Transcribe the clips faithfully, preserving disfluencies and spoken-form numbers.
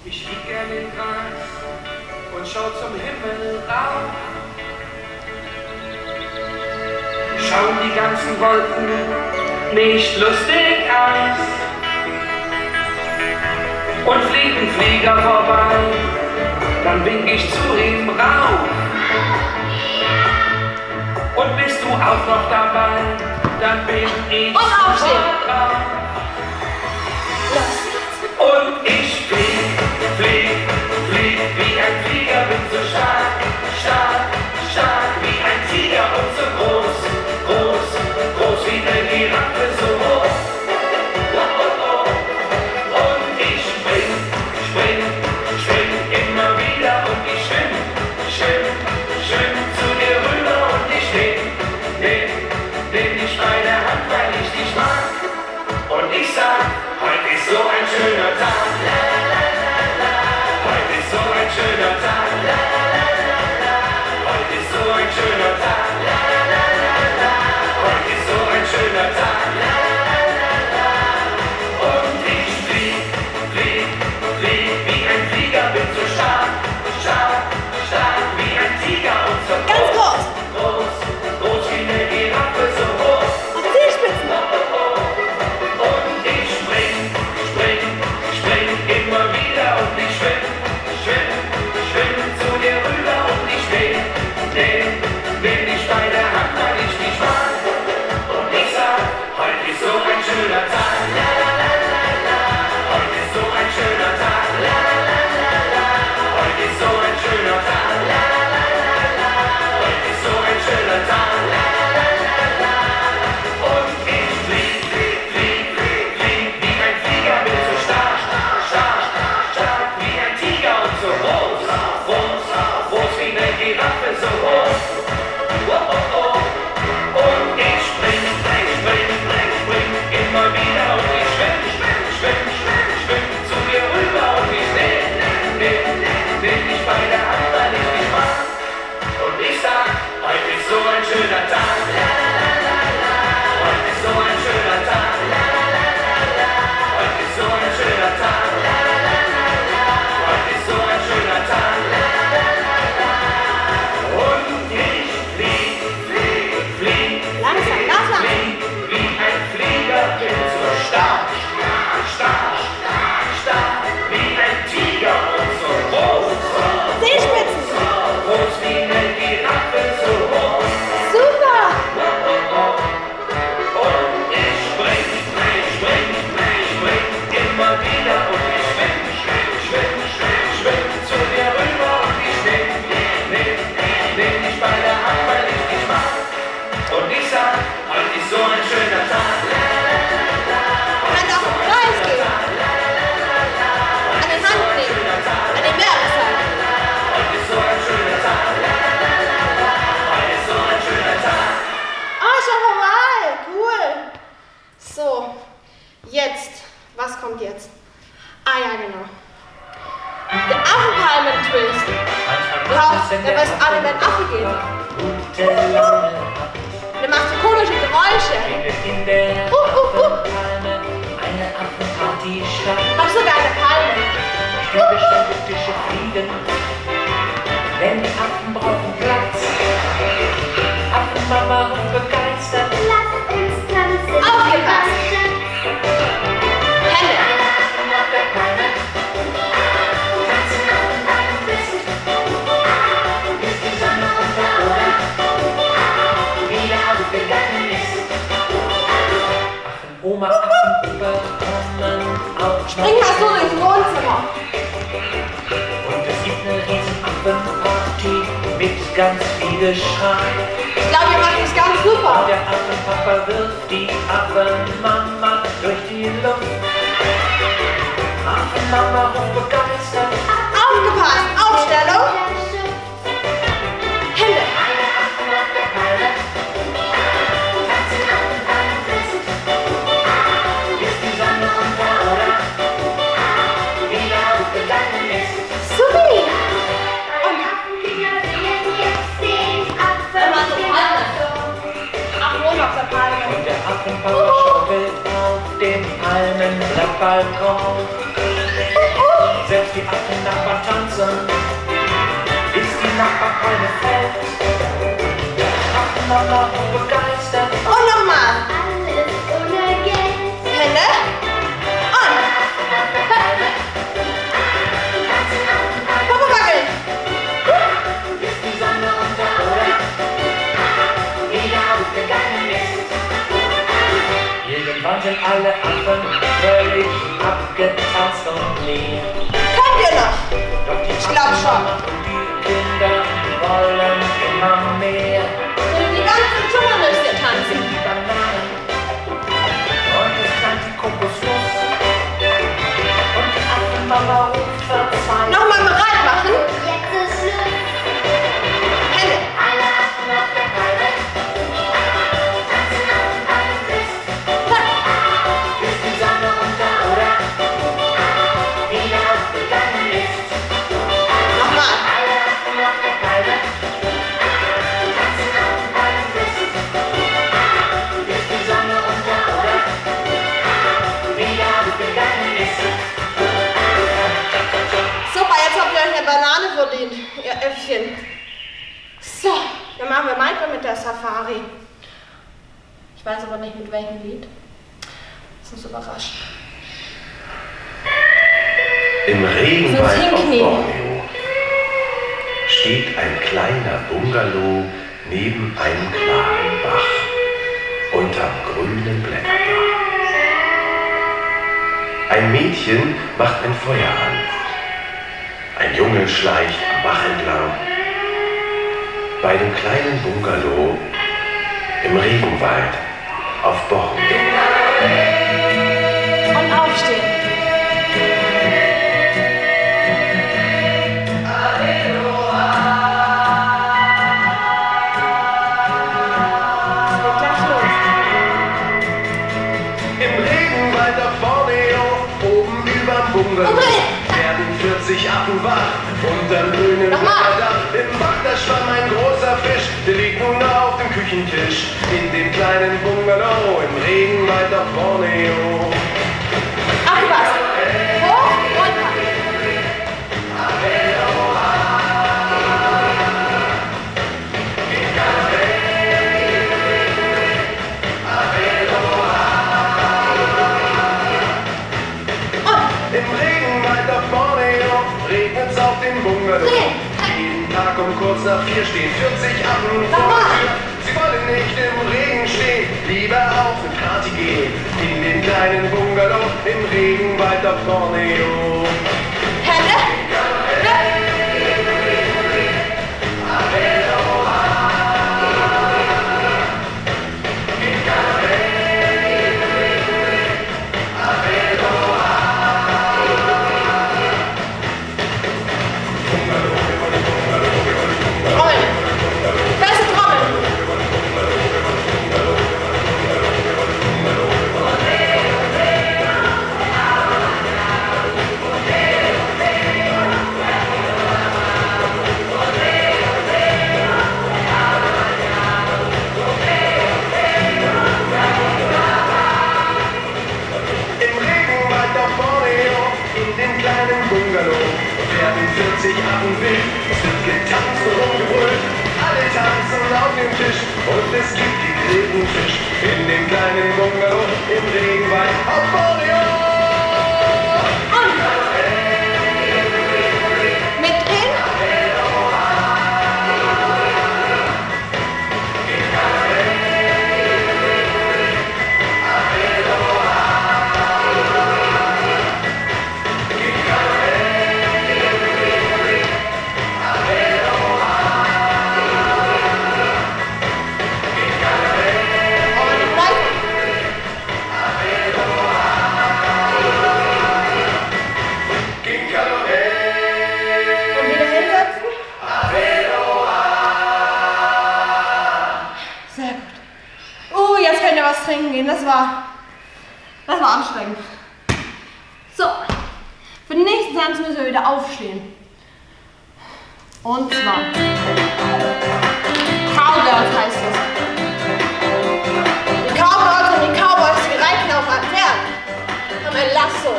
Ich lieg gern im Gras und schau zum Himmel rauf. Schauen die ganzen Wolken nicht lustig aus und fliegen Flieger vorbei, dann wink ich zu ihm rauf. Und bist du auch noch dabei, dann bin ich und aufstehen. drauf. Und ich flieg, flieg, flieg wie ein Flieger, bin so stark, stark, stark wie ein Tiger und so groß, groß, groß wie eine Giraffe, so hoch. Oh, oh, oh. Und ich spring, spring, spring immer wieder und ich schwimm, schwimm, schwimm zu dir rüber und ich nehm, nehm, nehm dich bei der Hand, weil ich dich mag. Und ich sag, heute ist so ein schöner Tag, la la la la. Heute ist so ein schöner Tag, la la la la. Heute ist so ein schöner Tag, la la la la. Heute ist so ein schöner Tag, la la la la. Und ich flieg, flieg, flieg wie ein Flieger, bin so stark, stark, stark wie ein Tiger und so groß, Ganz groß. groß, groß wie eine Giraffe, so hoch. Auf Zehspitzen. Und ich spring, spring, spring immer wieder und ich schwimm, schwimm, schwimm zu dir rüber und ich nehm, nehm, nehm dich bei der Hand, weil ich dich mag. Und ich sag, heute ist so ein schöner Tag, la la la la la. Heute ist so ein schöner Tag, la la la la la. Heute ist so ein schöner Tag, la la la la la. Heute ist so ein schöner Tag, la la la la la. Und ich flieg, flieg, flieg, flieg, flieg wie ein Flieger, bin so stark, stark, stark wie ein Tiger und so groß, groß, groß wie eine Giraffe, so hoch. Oh, oh, oh. Und ich spring, spring, spring, spring, spring immer wieder und ich schwimm, schwimm, schwimm, schwimm, schwimm zu dir rüber und ich nehm, nehm, nehm, nehm dich bei der Hand, weil ich dich mag. Und ich sag, heute ist so ein schöner Tag, la la la la la. Heute ist so ein schöner Tag, la la la la la. Heute ist so ein schöner Tag, la la la la la. Heute ist so ein schöner Tag, la la la la la. Und ich flieg, flieg, flieg, Langsam, flieg, langsam. flieg wie ein Flieger, bin so stark, stark, stark, stark wie ein Tiger und so groß, Zehspitzen. groß wie eine Giraffe, so hoch. Super. Und ich spring, spring, spring, spring, spring immer wieder und ich schwimm, schwimm, schwimm, schwimm, schwimm zu dir rüber und ich nehm, nehm, nehm dich bei der Hand, weil ich dich mag. Und ich sag, heute ist so ein schöner Tag, la la la la. Kann auch im Kreis gehen. An den Hand nehmen. An den Werbesatz. Heute ist so ein schöner Tag, la la la la la. Heute ist so ein schöner Tag. Oh, schon vorbei. Cool. So, jetzt. Was kommt jetzt? Ah ja, genau. Der Affenpalmen-Twist. Glaubst, der weiß alle, wenn Affe geht. Der macht so komische Geräusche. In der Uh, uh, uh. Palme eine Affenparty statt. Hab sogar eine Palme. Typische britische Fliegen, denn die Affen brauchen Platz. Affenmama begeistert. Lass uns tanzen. Aufgepasst. Hände. Affen auf der Palme tanzen auf einem Fest. Bis die Sonne unter oder wieder aufgegangen ist. Affenoma, Affenopa kommen auf. Spring mal so ins Wohnzimmer. Und es gibt eine riesen Affenparty mit ganz viel Geschrei. Ich glaube, ihr macht das ganz super. Der Affenpapa wirft die Affenmama durch die Luft. Affenmama hochbegeistert. Aufgepasst. Aufstellung. Hände. Alle Affen auf der Palme tanzen auf einem Fest. Bis die Sonne unter oder wieder aufgegangen ist. Supi. Wenn man so Affen auf der Palme. Und der Affenpapa schaukelt auf dem Palmenblattbalkon. Selbst die Affen eine Feld. Mama begeistert. Und nochmal. Alles ohne Geld. Hände. Und. Papa wackeln. Bis die Sonne unter oder wieder aufgegangen ist. Irgendwann sind alle Affen völlig abgetanzt und leer. Könnt ihr noch? Doch die Ich glaub schon. und die Kinder wollen immer mehr. Die ganzen Dschungel müsst ihr tanzen. Die Bananen und es knallt die Kokosnuss. Und die Affenmama ruft verzweifelt. Nochmal bereit machen. Jetzt ist Schluss. Hände. Alle Affen auf der Palme tanzen auf einem Fest. Bis die Sonne unter oder wieder aufgegangen ist. Nochmal. Alle Affen auf der Palme tanzen auf einem Fest. Bis die Sonne unter oder wieder aufgegangen ist. Super, jetzt habt ihr euch eine Banane verdient, ihr Äffchen. So, dann machen wir weiter mit der Safari. Ich weiß aber nicht mit welchem Lied. Das ist uns überrascht. Im Regenwald Sonst auf hinknien. Borneo steht ein kleiner Bungalow neben einem klaren Bach unterm grünen Blätterdach. Ein Mädchen macht ein Feuer an. Ein Junge schleicht am Bach entlang. Bei dem kleinen Bungalow im Regenwald auf Borneo. Und aufstehen. Es geht gleich los. Im Regenwald auf Borneo, oben überm Bungalow, werden vierzig Affen wach unterm grünen Nochmal. Blätterdach. Im Bach, da schwamm ein großer Fisch, der liegt nun auf dem Küchentisch. In dem kleinen Bungalow im Regenwald auf Borneo. Aufgepasst. Hoch, runter. Im Regenwald auf Borneo regnet's auf den Bungalow. Drehen. Jeden Tag um kurz nach vier stehen vierzig Affen vor Nochmal. der Tür. Sie wollen nicht im Regen stehen, lieber auf eine Party gehen. In den kleinen Bungalow im Regenwald auf Borneo. Hände. Ja. Trommeln. Feste Trommeln. Im Regenwald auf Borneo, in dem kleinen Bungalow, werden vierzig Affen wild. Es wird getanzt und rumgebrüllt, alle tanzen auf dem Tisch. Und es gibt gegrillten Fisch in dem kleinen Bungalow im Regenwald auf Borneo. Mitdrehen. Und bleiben. Und wieder hinsetzen. Sehr gut. Oh, jetzt könnt ihr was trinken gehen. Das war, das war anstrengend. So, für den nächsten Tanz müssen wir wieder aufstehen. Und zwar Cowgirls heißt es. Die Cowgirls und die Cowboys, die reiten auf einem Pferd. Haben ein Lasso.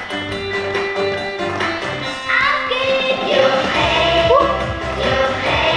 Auf geht Juchhe, Juchhe,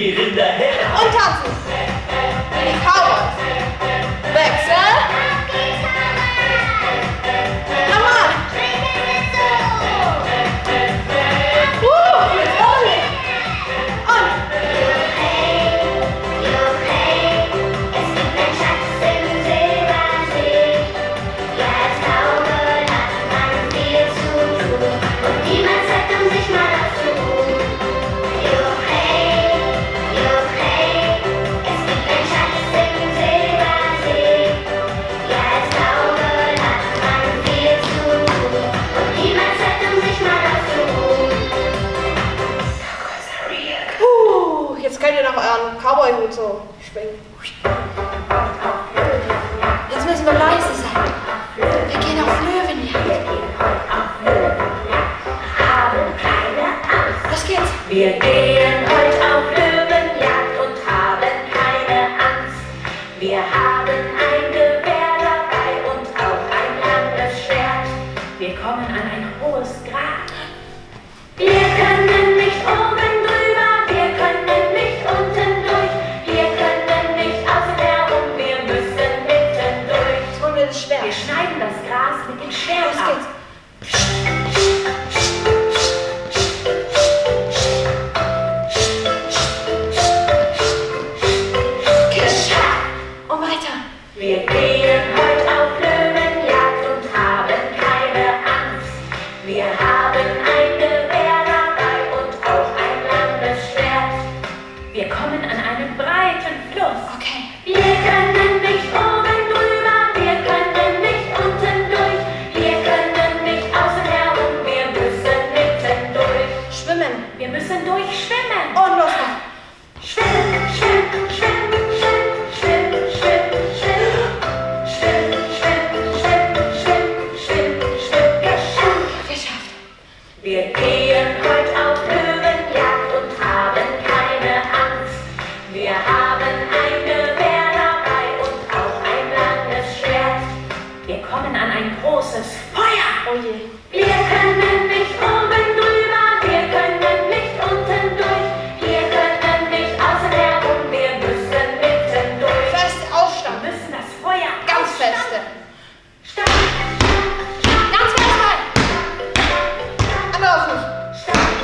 die Rinder her. Und tanzen. Wie die Cowboys. Wechsel. Nochmal. Uh, jetzt ordentlich. Und. Jetzt könnt ihr noch euren Cowboy-Hut so schwingen. Jetzt müssen wir leise sein. Wir gehen auf Löwenjagd. Los geht's. Wir gehen heute auf Löwenjagd und haben keine Angst. Wir haben ein Gewehr dabei und auch ein langes Schwert. Wir kommen an ein hohes Grat. Wir können nicht oben drüber, wir können nicht unten durch. Wir können nicht außen herum, wir müssen mitten durch. Jetzt holen wir das Schwert. Wir schneiden das Gras mit dem Schwert Los ab. geht's. Und weiter. Wir gehen heute auf Löwenjagd und haben keine Angst. Wir haben ein Gewehr dabei und auch ein langes Schwert. Wir kommen an einen breiten Fluss. Okay. Wir können nicht oben drüber, wir können nicht unten durch. Wir können nicht außen herum, wir müssen mitten durch. Schwimmen. Wir müssen durchschwimmen. Und los noch. Schwimmen, schwimmen, schwimmen, schwimmen, schwimmen, schwimmen, schwimmen. Schwimmen, schwimmen, schwimmen, schwimmen, schwimmen, schwimmen. Geschafft. Geschafft. Wir gehen heute auf Löwenjagd und haben keine Angst. Wir haben ein Gewehr dabei und auch ein langes Schwert. Wir kommen an ein großes Feuer. Oh je. Wir können nicht oben drüber, wir können nicht unten durch. Wir können nicht außen herum, wir müssen mitten durch. Feste Wir Aufstand. müssen das Feuer Ganz ausstatten. feste. Statt, Ganz fest halten. Andere Fuß. statt,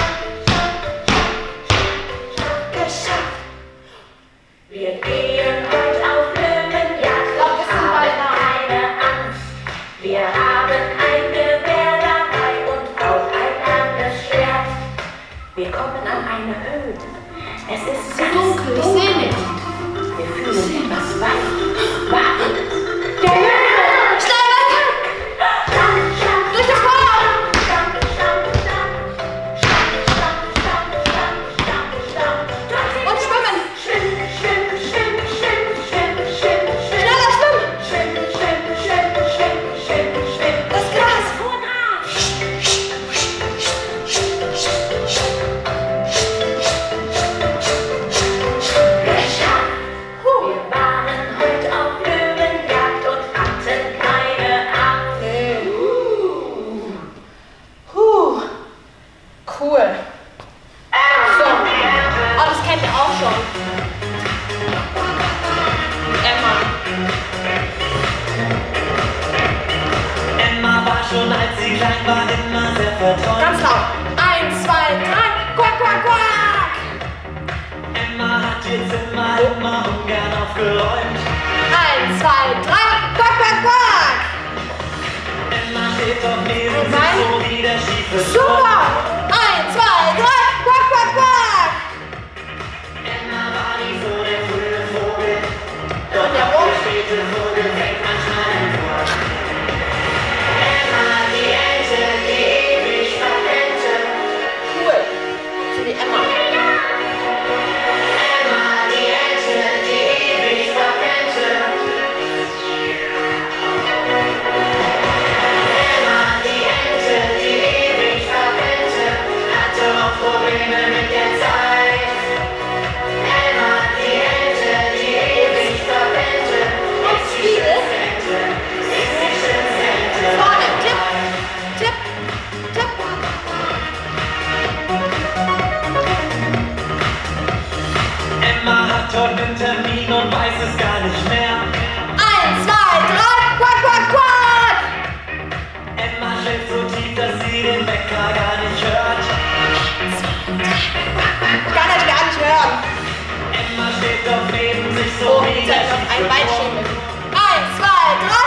Geschafft. Wir gehen heute auf Löwenjagd glaub, und wir sind haben bald da. keine Angst. Wir haben ein Gewehr dabei und auch ein langes Schwert. Wir kommen an eine Höhle. Es ist ganz dunkel, ich seh nicht. Wir fühlen etwas weich. Warten. Der Löwe! Schnell weg. Stamm, stamm, Durch das Feuer. stamm, stamm, stamm. Stamm, stamm, stamm, stamm, stamm, stamm. Durch den Und schwimmen. Schwimmen, schwimmen, schwimmen, schwimmen, schwimmen, schwimmen, schwimmen. Schneller schwimmen. Schwimmen, schwimmen, schwimmen, schwimmen, schwimmen, schwimmen. Das Gras. Hoher Draht. Geschafft. Wir waren heute auf Löwenjagd und hatten keine Angst. Huh. Cool. So. Oh, das kennt ihr auch schon. Emma. Emma war schon, als sie klein war, immer sehr verträumt. Ganz laut. Eins, zwei, drei. Quack, quack, quack. Emma hat ihr Zimmer immer ungern aufgeräumt. Eins, zwei, drei. Quack, quack, quack. Emma steht auf neben sich Nein. so wie der schiefe Super. Eins, zwei, drei. Quack, quack, quack. Emma war nie so der frühe Vogel, doch der der Vogel? späte Vogel fängt manchmal an vor. Emma, die Ente, die ewig verwendete. Cool. So die Emma. Emma, die Ente, die ewig verwendete. Emma, die Ente, die ewig verwendete. den Wecker gar nicht hört. Kann ich gar nicht hören. Emma steht doch neben sich so Oh, wie jetzt soll ich auf ein Bein schieben. Eins, zwei, drei.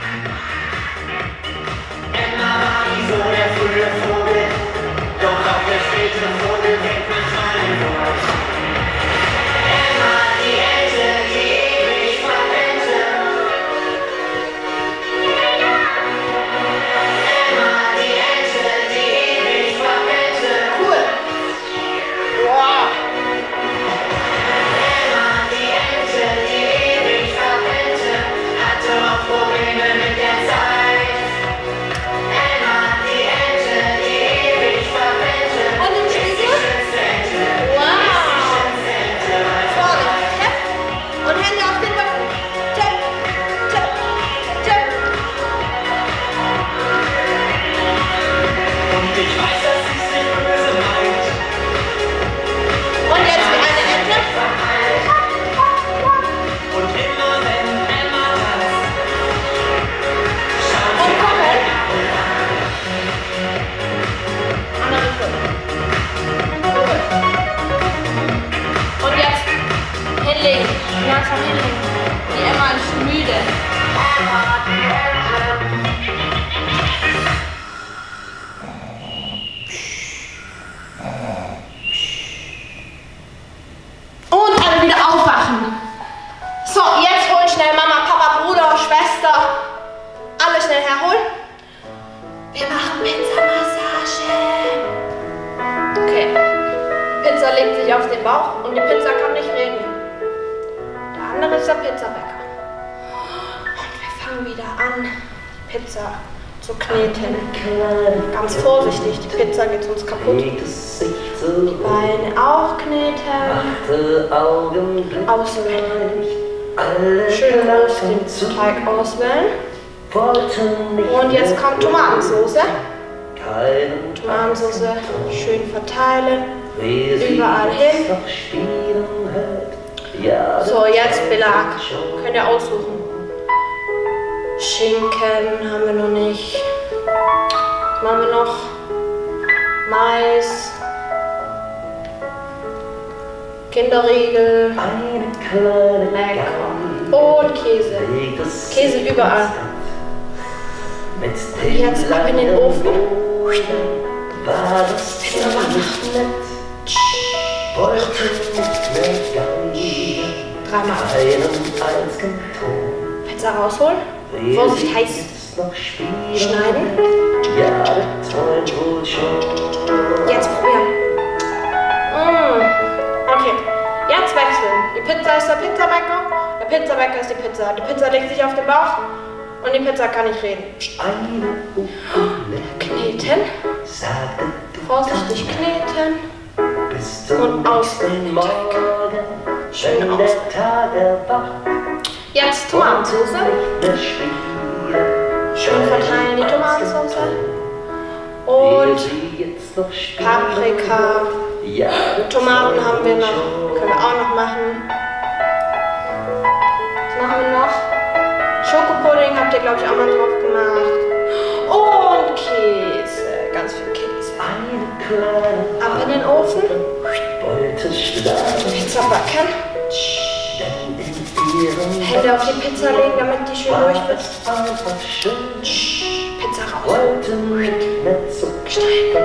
Emma war nie so der frühe Vogel, doch auch der späte Vogel kennt manchmal den Wurf. Emma, die Ente, die ewig verwendete. Emma, die Ente, die ewig verwendete. Cool. Wow. Emma, die Ente, die ewig verwendete, hatte auch Probleme mit der Zeit. Emma, die Ente, die ewig verwendete. Und im Spiegel? Wow. Vorne. Tap. Und Hände auf den Rücken. Tap, tap, tap. Und ich weiß, dass sie's nicht böse meint. Und jetzt wie eine Ente. Und immer wenn Emma tanzt, schaut Und sie gucken. alle Andere Richtung. Cool. Und jetzt hinlegen. Langsam hinlegen. Die Emma ist müde. Und alle wieder aufwachen. So, jetzt holen schnell Mama, Papa, Bruder, Schwester. Alle schnell herholen. Wir machen Pizzamassage. Okay. Pizza legt sich auf den Bauch und die Pizza kann nicht reden. Der andere ist der Pizzabäcker. Und wir fangen wieder an, Pizza zu kneten. Ganz vorsichtig, die Pizza geht sonst kaputt. Die Beine auch kneten. Auswählen. Schön groß den Teig auswählen. Und jetzt kommt Tomatensauce. Tomatensauce schön verteilen. Überall hin. So, jetzt Belag. Könnt ihr aussuchen. Schinken haben wir noch nicht. Was machen wir noch? Mais. Kinderriegel. Lecker. Und Käse. Käse überall. Und jetzt ab in den Ofen. Dreimal. Pizza rausholen. Vorsicht, heiß. Schneiden. Jetzt probieren. Mmh. Okay. Jetzt wechseln. Die Pizza ist der Pizzabäcker. Der Pizzabäcker ist die Pizza. Die Pizza legt sich auf den Bauch. Und die Pizza kann nicht reden. Kneten. Vorsichtig kneten. Und auswählen den Teig. Schön auswählen. Jetzt Tomatensauce. Schön verteilen die Tomatensauce. Und Paprika. Tomaten haben wir noch. Können wir auch noch machen. Was machen wir noch? Schokopudding habt ihr, glaube ich, auch mal drauf gemacht. Und Käse. Ganz viel Käse. Ab in den Ofen. Pizza backen. Hände auf die Pizza legen, damit die schön durch wird. Pizza raus. Schneiden.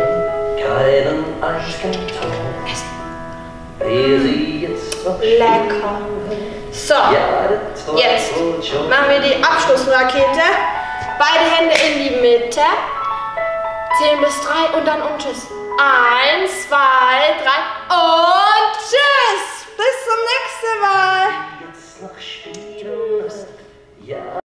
Essen. Lecker. So, jetzt machen wir die Abschlussrakete. Beide Hände in die Mitte. Zählen bis drei und dann und tschüss. Eins, zwei, drei und tschüss. Bis zum nächsten Mal.